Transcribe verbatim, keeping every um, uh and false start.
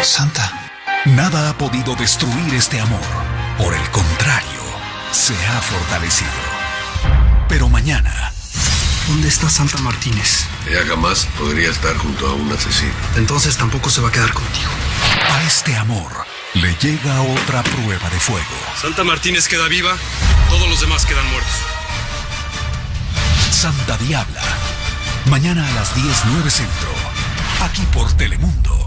Santa. Nada ha podido destruir este amor. Por el contrario, se ha fortalecido. Pero mañana... ¿Dónde está Santa Martínez? Ella jamás podría estar junto a un asesino. Entonces tampoco se va a quedar contigo. A este amor le llega otra prueba de fuego. Santa Martínez queda viva, todos los demás quedan muertos. Santa Diabla. Mañana a las diez, nueve Centro. Aquí por Telemundo.